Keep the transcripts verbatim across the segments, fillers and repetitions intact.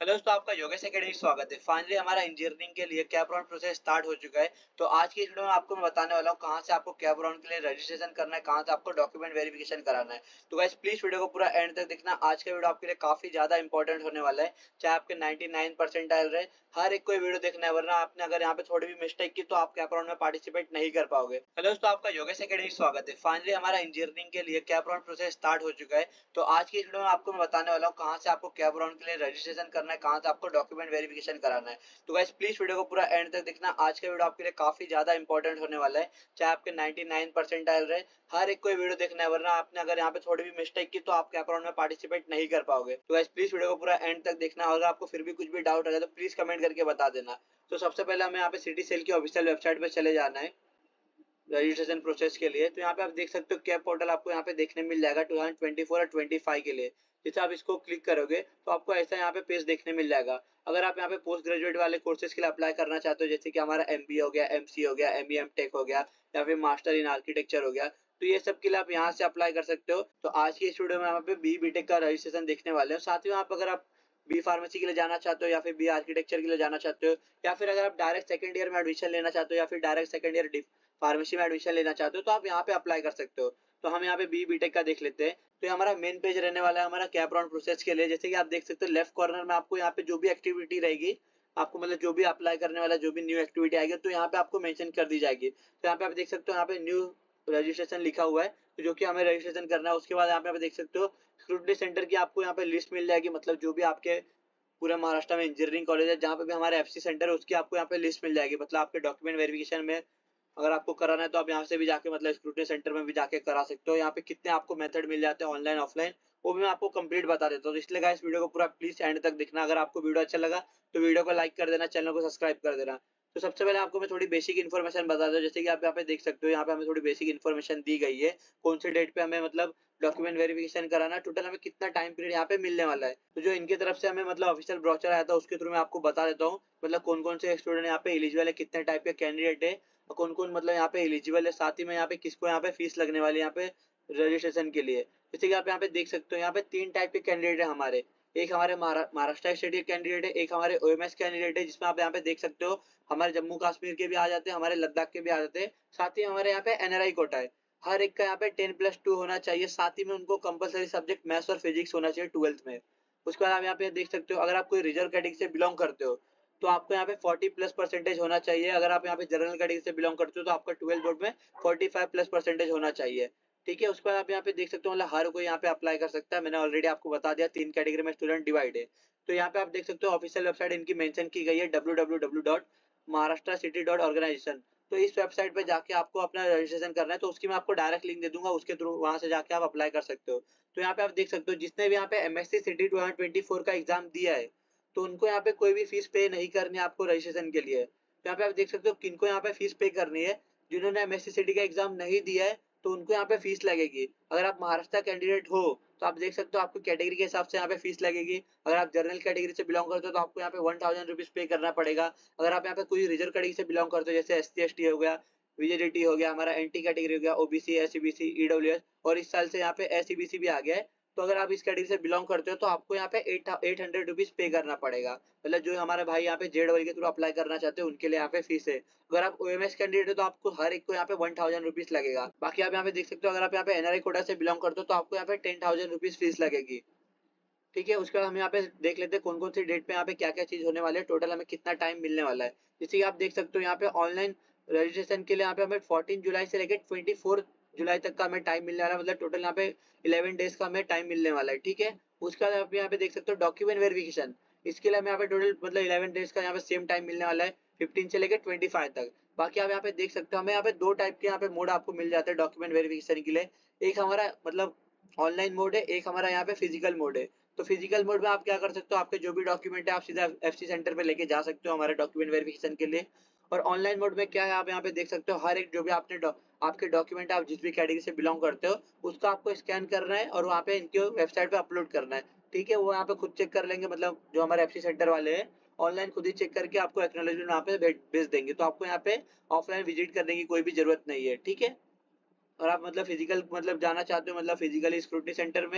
Hello दोस्तों, आपका Yogesh academy स्वागत है। फाइनली हमारा इंजीनियरिंग के लिए कैप राउंड प्रोसेस स्टार्ट हो चुका है। तो आज की इस वीडियो में आपको मैं बताने वाला हूँ कहाँ से आपको कैप राउंड के लिए रजिस्ट्रेशन करना है, कहाँ से आपको डॉक्यूमेंट वेरिफिकेशन कराना है। तो गाइस प्लीज वीडियो को पूरा एंड तक देखना। आज का वीडियो आपके लिए काफी ज्यादा इंपॉर्टेंट होने वाला है। चाहे आपके नाइनटी नाइन परसेंटाइल रहे, हर एक कोई वीडियो देखना है, वरना आपने अगर यहाँ पे थोड़ी भी मिस्टेक की तो आप कैप राउंड में पार्टिसिपेट नहीं कर पाओगे। हेलो दोस्तों, आपका योगेश एकेडमी स्वागत है। फाइनली हमारा इंजीनियरिंग के लिए कैप राउंड प्रोसेस स्टार्ट हो चुका है। तो आज की इस वीडियो में आपको मैं बताने वाला हूँ कहाँ से आपको कैप राउंड के लिए रजिस्ट्रेशन करना है, कहाँ से आपको डॉक्यूमेंट वेरिफिकेशन कराना है। तो गाइस प्लीज वीडियो को पूरा एंड तक देखना। आज का वीडियो आपके लिए काफी ज्यादा इंपॉर्टेंट होने वाला है। चाहे आपके नाइनटी नाइन परसेंटाइल रहे, हर एक कोई वीडियो देखना है, वरना आपने अगर यहाँ पे थोड़ी भी मिस्टेक की तो आप कैप राउंड में पार्टिसिपेट नहीं कर पाओगे। तो गाइस प्लीज वीडियो को पूरा एंड तक देखना। अगर आपको फिर भी कुछ भी डाउट है तो प्लीज कमेंट करके बता देना। तो सबसे पहले हमें यहाँ पे सिटी सेल की ऑफिशियल वेबसाइट पे चले जाना है रजिस्ट्रेशन प्रोसेस के लिए। तो यहाँ पे आप देख सकते हो कैप पोर्टल आपको यहाँ पे देखने मिल जाएगा टू थाउजेंड ट्वेंटी फोर और ट्वेंटी फाइव के लिए। जैसे आप इसको क्लिक करोगे तो आपको ऐसा यहाँ पे पेज देखने मिल जाएगा। अगर आप यहाँ पे पोस्ट ग्रेजुएट वाले कोर्सेज के लिए अप्लाई करना चाहते हो, जैसे कि हमारा एमबीए हो गया, एमसी हो गया, एमई एमटेक हो गया, या फिर मास्टर इन आर्किटेक्चर हो गया, तो ये सब के लिए आप यहाँ से अप्लाई कर सकते हो। तो आज की स्टूडियो में यहाँ पे बी बीटेक का रजिस्ट्रेशन देखने वाले हो। साथ ही आप अगर आप बी फार्मेसी के लिए जाना चाहते हो, या फिर बी आर्किटेक्चर के लिए जाना चाहते हो, या फिर अगर आप डायरेक्ट सेकंड ईयर में एडमिशन लेना चाहते हो, या फिर डायरेक्ट सेकंड ईयर फार्मेसी में एडमिशन लेना चाहते हो, तो आप यहाँ पे अप्लाई कर सकते हो। तो हम यहाँ पे बी बीटेक का देख लेते हैं। तो ये हमारा मेन पेज रहने वाला है हमारा कैप राउंड प्रोसेस के लिए। जैसे कि आप देख सकते हो लेफ्ट कॉर्नर में आपको यहाँ पे जो भी एक्टिविटी रहेगी, आपको मतलब जो भी अप्लाई करने वाला जो भी न्यू एक्टिविटी आएगी, तो यहाँ पे आपको मेंशन कर दी जाएगी। तो यहाँ पे आप देख सकते हो यहाँ पे न्यू रजिस्ट्रेशन लिखा हुआ है, तो जो कि हमें रजिस्ट्रेशन करना है। उसके बाद यहाँ पे आप देख सकते हो स्क्रूटनी सेंटर की आपको यहाँ पे लिस्ट मिल जाएगी, मतलब जो भी आपके पूरे महाराष्ट्र में इंजीनियरिंग कॉलेज है जहाँ पे भी हमारे एफसी सेंटर है, उसकी आपको यहाँ पे लिस्ट मिल जाएगी। मतलब आपके डॉक्यूमेंट वेरिफिकेशन में अगर आपको कराना है तो आप यहाँ से भी जाके मतलब स्क्रूटनी सेंटर में भी जाके करा सकते हो। यहाँ पे कितने आपको मेथड मिल जाते हैं ऑनलाइन ऑफलाइन, वो भी मैं आपको कंप्लीट बता देता हूँ। तो इसलिए गाइस वीडियो को पूरा प्लीज एंड तक देखना। अगर आपको वीडियो अच्छा लगा तो वीडियो को लाइक कर देना, चैनल को सब्सक्राइब कर देना। तो सबसे पहले आपको मैं थोड़ी बेसिक इन्फॉर्मेशन बता दूं। जैसे कि आप यहाँ पे देख सकते हो यहाँ पे हमें थोड़ी बेसिक इन्फॉर्मेशन दी गई है, कौन से डेट पे हमें मतलब डॉक्यूमेंट वेरिफिकेशन कराना, टोटल हमें कितना टाइम पीरियड यहाँ पे मिलने वाला है। तो जो इनकी तरफ से हमें मतलब ऑफिशियल ब्रोचर आया था उसके थ्रू मैं आपको बता देता हूँ, मतलब कौन कौन से स्टूडेंट यहाँ पे एलिजिबल है, कितने टाइप के कैंडिडेट है, और कौन कौन मतलब यहाँ पे एलिजिबल है। साथ ही में यहाँ पे किसको यहाँ पे फीस लगने वाली है यहाँ पे रजिस्ट्रेशन के लिए। जैसे कि आप यहाँ पे देख सकते हो यहाँ पे तीन टाइप के कैंडिडेट है हमारे। एक हमारे महाराष्ट्र स्टेट के कैंडिडेट है, एक हमारे ओएमएस कैंडिडेट है, जिसमें आप यहाँ पे देख सकते हो हमारे जम्मू कश्मीर के भी आ जाते हैं, हमारे लद्दाख के भी आ जाते हैं। साथ ही हमारे यहाँ पे एनआरआई कोटा है। हर एक का यहाँ पे टेन प्लस टू होना चाहिए। साथ ही में उनको कंपलसरी सब्जेक्ट मैथ्स और फिजिक्स होना चाहिए ट्वेल्थ में। उसके बाद आप यहाँ पे देख सकते हो अगर आप कोई रिजर्व कैटेगरी से बिलोंग करते हो तो आपको यहाँ पे फोर्टी प्लस परसेंटेज होना चाहिए। अगर आप यहाँ पे जनरल कैटेगरी से बिलोंग करते हो तो आपका ट्वेल्थ बोर्ड में फोर्टी फाइव प्लस परसेंटेज होना चाहिए। ठीक है, उसके बाद आप यहाँ पे देख सकते हो मतलब हर कोई यहाँ पे अप्लाई कर सकता है। मैंने ऑलरेडी आपको बता दिया तीन कैटेगरी में स्टूडेंट डिवाइड है। तो यहाँ पे आप देख सकते हो ऑफिशियल वेबसाइट इनकी मेंशन की गई है W W W dot Maharashtra CET dot organisation. तो इस वेबसाइट पे जाके आपको अपना रजिस्ट्रेशन करना है। तो उसकी मैं आपको डायरेक्ट लिंक दे दूंगा, उसके थ्रू वहां से जाके आप अप्लाई कर सकते हो। तो यहाँ पे आप देख सकते हो जिसने भी यहाँ पे MSc CET two thousand twenty four का एग्जाम दिया है तो उनको यहाँ पे कोई भी फीस पे नहीं करनी है आपको रजिस्ट्रेशन के लिए। तो यहाँ पे आप देख सकते हो किनको यहाँ पे फीस पे करनी है। जिन्होंने एमएससी सिटी का एग्जाम नहीं दिया है तो उनको यहाँ पे फीस लगेगी। अगर आप महाराष्ट्र कैंडिडेट हो तो आप देख सकते हो आपको कैटेगरी के हिसाब से यहाँ पे फीस लगेगी। अगर आप जनरल कैटेगरी से बिलोंग करते हो तो आपको यहाँ पे वन थाउजेंड रुपीज पे करना पड़ेगा। अगर आप यहाँ पे कोई रिजर्व कैटेगरी से बिलोंग करते हो, जैसे एस टी एस टी हो गया, वीजेडीटी हो गया, हमारा एनटी कैटेगरी हो गया, ओबीसी, एससीबीसी, ईडब्ल्यूएस, और इस साल से यहाँ पे एससीबीसी भी आ गया है। तो अगर आप इस कैटेगरी से बिलोंग करते हो तो आपको यहाँ पे एट एट हंड्रेड रुपीज पे करना पड़ेगा। मतलब जो हमारे भाई यहाँ पे जेड वाई के थ्रू अप्लाई करना चाहते हैं उनके लिए यहाँ पे फीस है। अगर आप ओएमएस कैंडिडेट हो तो आपको हर एक को यहाँ पे वन थाउजेंड रुपीज लगेगा। बाकी आप यहाँ पे देख सकते हो अगर आप यहाँ पे एनआरआई कोटा से बिलोंग करते हो तो आपको यहाँ पे टेन थाउजेंड रुपीज फीस लगेगी। ठीक है, उसके बाद हम यहाँ पे देख लेते हैं कौन कौन सी डेट पे यहाँ पे क्या क्या चीज होने वाली है, टोटल हमें कितना टाइम मिलने वाला है। जैसे कि आप देख सकते हो यहाँ पे ऑनलाइन रजिस्ट्रेशन के लिए यहाँ पे हमें फोर्टीन जुलाई से लेकर ट्वेंटी फोर जुलाई तक का हमें टाइम मिलने वाला है। मतलब टोटल यहाँ पे इलेवन डेज का हमें टाइम मिलने वाला है। ठीक है, उसके बाद आप यहाँ पे देख सकते हो डॉक्यूमेंट वेरिफिकेशन, इसके लिए हमें यहाँ पे टोटल मतलब इलेवन डेज का यहाँ पे सेम टाइम मिलने वाला है, फिफ्टीन से लेकर ट्वेंटी फाइव तक। बाकी आप यहाँ पे देख सकते हो हमें यहाँ पे दो टाइप के यहाँ पे मोड आपको मिल जाते हैं डॉक्यूमेंट वेरिफिकेशन के लिए। एक हमारा मतलब ऑनलाइन मोड है, एक हमारा यहाँ पे फिजिकल मोड है। तो फिजिकल मोड में आप क्या कर सकते हो, आपके जो भी डॉक्यूमेंट है आप सीधा एफसी सेंटर पे लेके जा सकते हो हमारे डॉक्यूमेंट वेरिफिकेशन के लिए। और ऑनलाइन मोड में क्या है, आप यहाँ पे देख सकते हो हर एक जो भी आपने आपके डॉक्यूमेंट आप जिस भी कैटेगरी से बिलोंग करते हो उसका आपको स्कैन करना है और वहाँ पे इनके वेबसाइट पे अपलोड करना है। ठीक है, वो यहाँ पे खुद चेक कर लेंगे, मतलब जो हमारे एफसी सेंटर वाले हैं ऑनलाइन खुद ही चेक करके आपको एक्नॉलेजमेंट यहाँ पे भेज देंगे। तो आपको यहाँ पे ऑफलाइन विजिट करने की कोई भी जरूरत नहीं है। ठीक है, और आप मतलब फिजिकल मतलब जाना चाहते हो मतलब फिजिकली स्क्रूटनी सेंटर में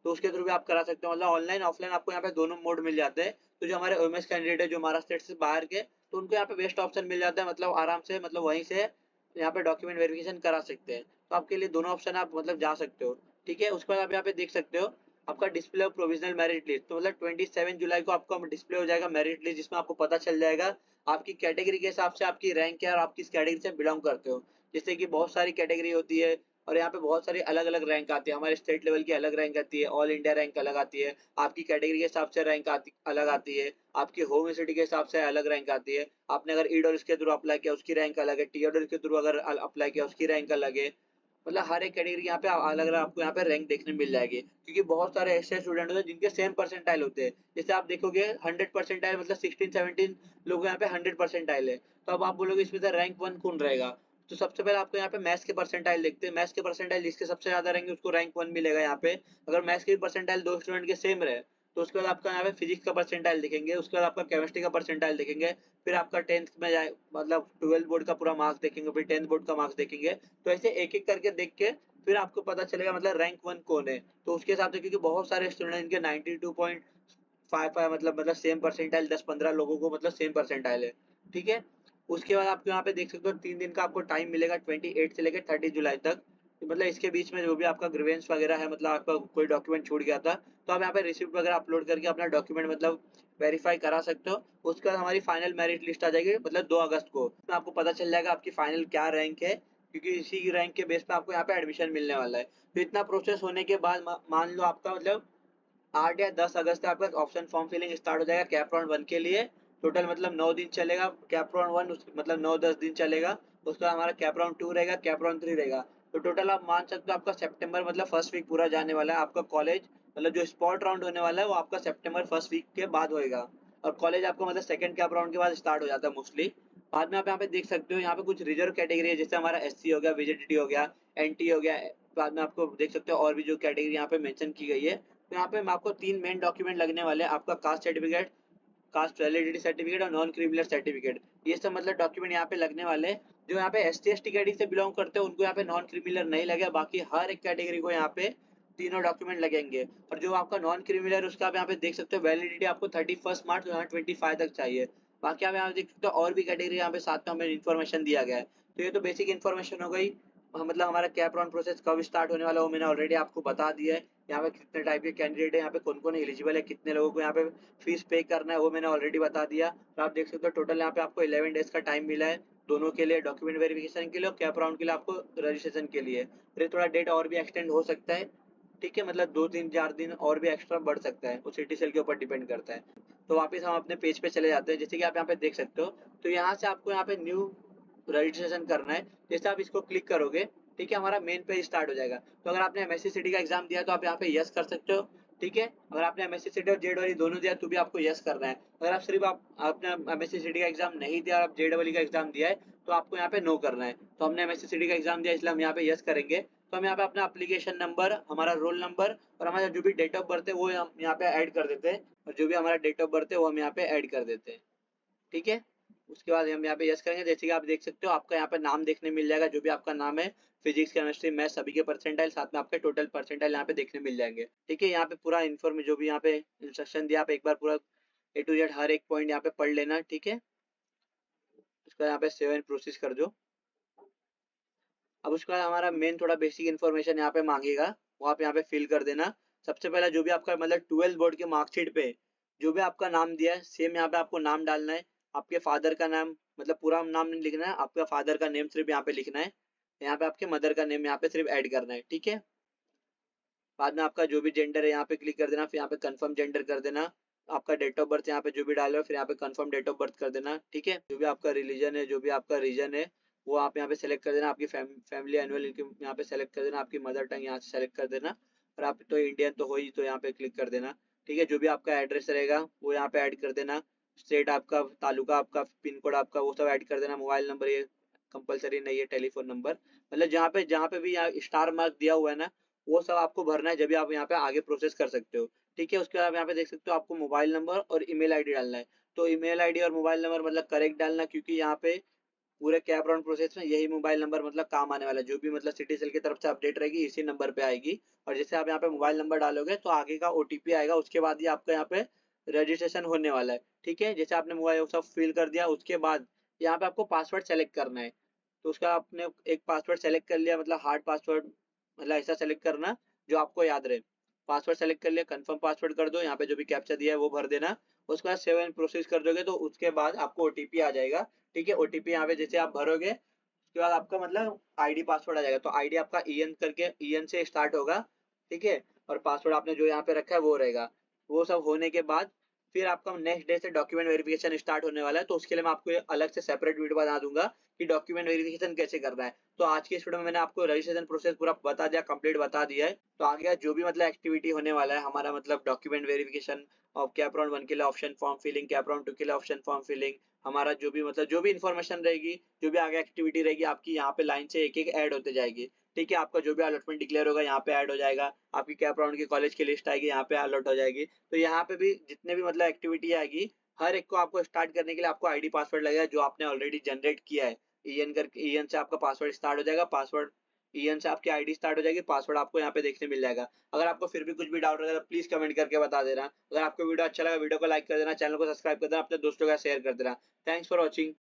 तो उसके थ्रू भी आप करा सकते हो। मतलब ऑनलाइन ऑफलाइन आपको यहाँ पे दोनों मोड मिल जाते हैं। तो जो हमारे ओएमएस कैंडिडेट है जो महाराष्ट्र स्टेट से बाहर के, तो उनको यहाँ पे बेस्ट ऑप्शन मिल जाता है, मतलब आराम से मतलब वहीं से यहाँ पे डॉक्यूमेंट वेरिफिकेशन करा सकते हैं। तो आपके लिए दोनों ऑप्शन आप मतलब जा सकते हो। ठीक है, उसके बाद आप यहाँ पे देख सकते हो आपका display of provisional merit list. तो मतलब सत्ताईस जुलाई को आपका डिस्प्ले हो जाएगा मेरिट लिस्ट, जिसमें आपको पता चल जाएगा आपकी कैटेगरी के हिसाब से आपकी रैंक क्या है और आप किस कैटेगरी से बिलोंग करते हो। जैसे कि बहुत सारी कैटेगरी होती है और यहाँ पे बहुत सारी अलग अलग रैंक आती है। हमारे स्टेट लेवल की अलग रैंक आती है, ऑल इंडिया रैंक अलग आती है, आपकी कैटेगरी के हिसाब से रैंक आती अलग आती है, आपकी होम सिटी के हिसाब से अलग रैंक आती है। आपने अगर ई डॉलर्स के थ्रू अप्लाई किया उसकी रैंक अलग है, टी डॉलर्स के थ्रू अगर अप्लाई किया उसकी रैंक अलग है। मतलब हर एक कैटेगरी यहाँ पे अलग अलग आपको यहाँ पे रैंक देखने मिल जाएगी, क्योंकि बहुत सारे ऐसे स्टूडेंट होते हैं जिनके सेम परसेंटाइल होते हैं। जैसे आप देखोगे हंड्रेड परसेंटाइल मतलब सिक्सटीन सेवनटीन लोग यहाँ पे हंड्रेड परसेंटाइल है, तो अब आप बोलोगे इसमें से रैंक वन कौन रहेगा। तो सबसे पहले आपको यहाँ पे मैथ्स के परसेंटाइल देखते हैं। मैथ्स के परसेंटाइल जिसके सबसे ज्यादा रहेंगे उसको रैंक वन मिलेगा यहाँ पे। अगर मैथ्स के परसेंटाइल दो स्टूडेंट के सेम रहे तो उसके बाद आपका यहाँ पे फिजिक्स का परसेंटाइल देखेंगे, उसके बाद आपका केमिस्ट्री का परसेंटाइल देखेंगे, फिर आपका टेंथ में जाए मतलब ट्वेल्थ बोर्ड का पूरा मार्क्स देखेंगे, फिर टेंथ बोर्ड का मार्क्स देखेंगे। तो ऐसे एक एक करके देख के फिर आपको पता चलेगा मतलब रैंक वन कौन है। तो उसके हिसाब से, क्योंकि बहुत सारे स्टूडेंट इनके ninety two point five five मतलब मतलब सेम परसेंटाइल, दस पंद्रह लोगों को मतलब सेम परसेंटाइल है। ठीक है, उसके बाद आपको यहाँ पे देख सकते हो तीन दिन का आपको टाइम मिलेगा, ट्वेंटी एट से लेकर थर्टी जुलाई तक। तो मतलब इसके बीच में जो भी आपका ग्रीवेंस वगैरह है, मतलब आपका कोई डॉक्यूमेंट छूट गया था, तो आप यहाँ पे रिसिप्ट वगैरह अपलोड करके अपना डॉक्यूमेंट मतलब वेरीफाई करा सकते हो। उसके बाद हमारी फाइनल मेरिट लिस्ट आ जाएगी मतलब दो अगस्त को। तो आपको पता चल जाएगा आपकी फाइनल क्या रैंक है, क्योंकि इसी रैंक के बेस पे आपको यहाँ पे एडमिशन मिलने वाला है। तो इतना प्रोसेस होने के बाद मा, मान लो आपका मतलब आठ या दस अगस्त तक आपका ऑप्शन फॉर्म फिलिंग स्टार्ट हो जाएगा कैप राउंड वन के लिए। टोटल मतलब नौ दिन चलेगा कैप राउंड वन, मतलब नौ दस दिन चलेगा। उसका हमारा कैप राउंड टू रहेगा, कैप राउंड थ्री रहेगा। तो टोटल आप मान सकते हो आपका सितंबर मतलब फर्स्ट वीक पूरा जाने वाला है। आपका कॉलेज मतलब जो स्पॉट राउंड होने वाला है वो आपका सितंबर फर्स्ट वीक के बाद होएगा, और कॉलेज आपका मतलब सेकंड कैप राउंड के बाद स्टार्ट हो जाता है मोस्टली। बाद में आप यहाँ पे देख सकते हो यहाँ पे कुछ रिजर्व कैटेगरी है, जैसे हमारा एस सी हो गया, विजिडिटी हो गया, एन टी हो गया। बाद में आपको देख सकते हो और भी जो कैटेगरी यहाँ पे मेंशन की गई है। तो यहाँ पे आपको तीन मेन डॉक्यूमेंट लगने वाले हैं, आपका caste certificate, caste validity certificate और नॉन क्रिमिनल सर्टिफिकेट। ये सब मतलब डॉक्यूमेंट यहाँ पे लगने वाले हैं। जो यहाँ पे S T S T category से बिलोंग करते हैं उनको यहाँ पे नॉन क्रिमिनल नहीं लगेगा, बाकी हर एक कैटेगरी को यहाँ पे तीनों डॉक्यूमेंट लगेंगे। और जो आपका नॉन क्रिमिनल उसका आप यहाँ पे देख सकते हो वैलिडिटी आपको thirty first March twenty five तक चाहिए। बाकी आप यहाँ देख सकते हो और भी कैटेगरी यहाँ पे साथ में हमें इन्फॉर्मेशन दिया गया है। तो ये तो बेसिक इन्फॉर्मेशन हो गई। हाँ, मतलब हमारा कैप राउंड प्रोसेस कब स्टार्ट होने वाला है वो मैंने ऑलरेडी आपको बता दिया है। यहाँ पे कितने टाइप के कैंडिडेट है, यहाँ पे कौन कौन एलिजिबल है, कितने लोगों को यहाँ पे फीस पे करना है वो मैंने ऑलरेडी बता दिया। और आप देख सकते हो टोटल यहाँ पे आपको इलेवन डेज का टाइम मिला है दोनों के लिए, डॉक्यूमेंट वेरिफिकेशन के लिए और कैप राउंड के लिए आपको रजिस्ट्रेशन के लिए। फिर थोड़ा डेट और भी एक्सटेंड हो सकता है। ठीक है, मतलब दो तीन चार दिन और भी एक्स्ट्रा बढ़ सकता है, वो सिटी सेल के ऊपर डिपेंड करता है। तो वापस हम अपने पेज पे चले जाते हैं, जैसे कि आप यहाँ पे देख सकते हो। तो यहाँ से आपको यहाँ पे न्यू रजिस्ट्रेशन करना है। जैसे आप इसको क्लिक करोगे, ठीक है, हमारा मेन पेज स्टार्ट हो जाएगा। तो अगर आपने एमएससी सिटी का एग्जाम दिया तो आप यहाँ पे यस कर सकते हो। ठीक है, अगर आपने एमएससी सिटी और जेडबल दोनों दिया तो भी आपको यस करना है। अगर आप सिर्फ आप आपने एमएससी सिटी का एग्जाम नहीं दिया और आप जेडबल का एग्जाम दिया है तो आपको यहाँ पे नो करना है। तो हमने एमएससी सिटी का एग्जाम दिया इसलिए हम यहाँ पे यस करेंगे। तो हम यहाँ पे अपना एप्लीकेशन नंबर, हमारा रोल नंबर और हमारा जो भी डेट ऑफ बर्थ है वो हम यहाँ पे ऐड कर देते हैं, और जो भी हमारा डेट ऑफ बर्थ है वो हम यहाँ पे ऐड कर देते हैं। ठीक है, उसके बाद हम यहाँ पे यस करेंगे। जैसे कि आप देख सकते हो आपका यहाँ पे नाम देखने मिल जाएगा, जो भी आपका नाम है, फिजिक्स केमिस्ट्री मैथ सभी के परसेंटाइल, साथ में आपके टोटल परसेंटाइल यहाँ पे देखने मिल जाएंगे। ठीक है, यहाँ पे पूरा इन्फॉर्म जो भी यहाँ पे इंस्ट्रक्शन दिया आप एक बार पूरा ए टू जेड हर एक पॉइंट यहाँ पे पढ़ लेना। ठीक है, उसका यहाँ पे सेव एंड प्रोसेस कर दो। अब उसके बाद हमारा मेन थोड़ा बेसिक इन्फॉर्मेशन यहाँ पे मांगेगा, वो आप यहाँ पे फिल कर देना। सबसे पहला जो भी आपका मतलब ट्वेल्थ बोर्ड के मार्कशीट पे जो भी आपका नाम दिया है सेम यहाँ पे आपको नाम डालना है। आपके फादर का नाम मतलब पूरा नाम नहीं लिखना है, आपका फादर का नेम सिर्फ यहाँ पे लिखना है। यहाँ पे आपके मदर का नेम यहाँ पे सिर्फ ऐड करना है। ठीक है, बाद में आपका जो भी जेंडर है यहाँ पे क्लिक कर देना, फिर यहाँ पे कंफर्म जेंडर कर देना। आपका डेट ऑफ बर्थ यहाँ पे जो भी डालो फिर यहाँ पे कंफर्म डेट ऑफ बर्थ कर देना। ठीक है, जो भी आपका रिलीजन है, जो भी आपका रीजन है वो आप यहाँ पे सेलेक्ट कर देना। आपकी फैमिली एनुअल इनकम यहाँ पे सेलेक्ट कर देना, आपकी मदर टंग यहाँ से सेलेक्ट कर देना, और आप तो इंडियन तो हो ही तो यहाँ पे क्लिक कर देना। ठीक है, जो भी आपका एड्रेस रहेगा वो यहाँ पे ऐड कर देना। स्टेट आपका, तालुका आपका, पिन कोड आपका वो सब ऐड कर देना। मोबाइल नंबर ये कंपलसरी नहीं है, टेलीफोन नंबर मतलब जहाँ पे जहाँ पे भी यहाँ स्टार मार्क दिया हुआ है ना वो सब आपको भरना है, जब भी आप यहाँ पे आगे प्रोसेस कर सकते हो। ठीक है, उसके बाद यहाँ पे देख सकते हो आपको मोबाइल नंबर और ईमेल आईडी डालना है। तो ईमेल आईडी और मोबाइल नंबर मतलब करेक्ट डालना, क्योंकि यहाँ पे पूरे कैप राउंड प्रोसेस में यही मोबाइल नंबर मतलब काम आने वाला है। जो भी मतलब सिटी सेल की तरफ से अपडेट रहेगी इसी नंबर पे आएगी। और जैसे आप यहाँ पे मोबाइल नंबर डालोगे तो आगे का ओटीपी आएगा, उसके बाद ही आपका यहाँ पे रजिस्ट्रेशन होने वाला है। ठीक है, जैसे आपने मोबाइल सब फिल कर दिया, उसके बाद यहाँ पे आपको पासवर्ड सेलेक्ट करना है। तो उसका आपने एक पासवर्ड सेलेक्ट कर लिया, मतलब हार्ड पासवर्ड, मतलब ऐसा सेलेक्ट करना जो आपको याद रहे। पासवर्ड सेलेक्ट कर लिया, कंफर्म पासवर्ड कर दो, यहाँ पे जो भी कैप्चा दिया है वो भर देना। उसके बाद सेव एंड प्रोसेस कर दोगे तो उसके बाद आपको ओटीपी आ जाएगा। ठीक है, ओटीपी यहाँ पे जैसे आप भरोगे उसके बाद आपका मतलब आईडी पासवर्ड आ जाएगा। तो आईडी आपका ईएन करके ईएन से स्टार्ट होगा। ठीक है, और पासवर्ड आपने जो यहाँ पे रखा है वो रहेगा। वो सब होने के बाद फिर आपका नेक्स्ट डे से डॉक्यूमेंट वेरिफिकेशन स्टार्ट होने वाला है। तो उसके लिए मैं आपको अलग से सेपरेट वीडियो बना दूंगा कि डॉक्यूमेंट वेरिफिकेशन कैसे करना है। तो आज की इस वीडियो में मैंने आपको रजिस्ट्रेशन प्रोसेस पूरा बता दिया, कंप्लीट बता दिया है। तो आगे का जो भी मतलब एक्टिविटी होने वाला है हमारा, मतलब डॉक्यूमेंट वेरिफिकेशन और कैप राउंड वन के लिए option form filling, CAP round two के लिए ऑप्शन फॉर्म फिलिंग, हमारा जो भी मतलब जो भी इन्फॉर्मेशन रहेगी, जो भी आगे एक्टिविटी रहेगी आपकी यहाँ पे लाइन से एक एक ऐड होते जाएगी। ठीक है, आपका जो भी अलॉटमेंट डिक्लेयर होगा यहाँ पे ऐड हो जाएगा। आपकी कैप राउंड की कॉलेज की लिस्ट आएगी, यहाँ पे अलॉट हो जाएगी। तो यहाँ पे भी जितने भी मतलब एक्टिविटी आएगी हर एक को आपको स्टार्ट करने के लिए आपको आईडी पासवर्ड लगेगा जो आपने ऑलरेडी जनरेट किया है। ईएन करके ईएन से आपका पासवर्ड स्टार्ट हो जाएगा, पासवर्ड ईएन से आपकी आईडी स्टार्ट हो जाएगी, पासवर्ड आपको यहाँ पे देखने मिल जाएगा। अगर आपको फिर भी कुछ भी डाउट रहेगा तो प्लीज कमेंट करके बता देना। अगर आपको वीडियो अच्छा लगा वीडियो को लाइक कर देना, चैनल को सब्सक्राइब कर देना, अपने दोस्तों का शेयर कर देना। Thanks for watching.